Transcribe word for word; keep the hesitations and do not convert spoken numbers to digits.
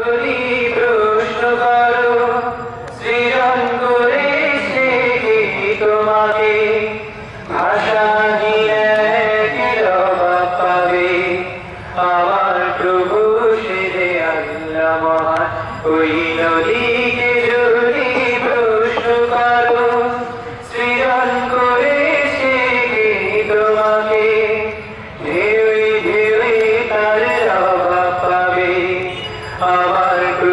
যদি প্রশ্ন করো সৃজন করেছে কে তোমাকে ভাষাহীন এক জবাব পাবে আমার প্রভু সে যে আল্লাহ মহান ওই নদীকে যদি প্রশ্ন করো সৃজন করেছে কে তোমাকে ঢেউয়ে ঢেউয়ে তার জবাব পাবে আমার